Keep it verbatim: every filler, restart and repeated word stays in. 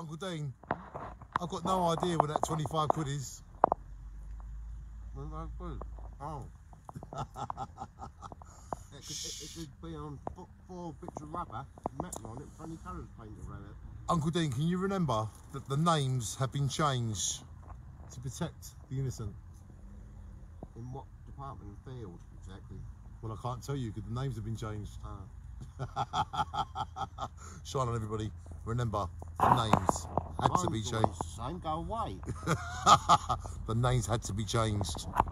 Uncle Dean, I've got no idea what that twenty-five quid is. twenty-five quid? Oh. It could, it, it could be on four, four bits of rubber, metal on it, funny colours painted around it. Uncle Dean, can you remember that the names have been changed to protect the innocent? In what department and field, exactly? Well, I can't tell you because the names have been changed. Ah. Shine on everybody. Remember, the names had Mine's to be always changed. the same, go away. The names had to be changed.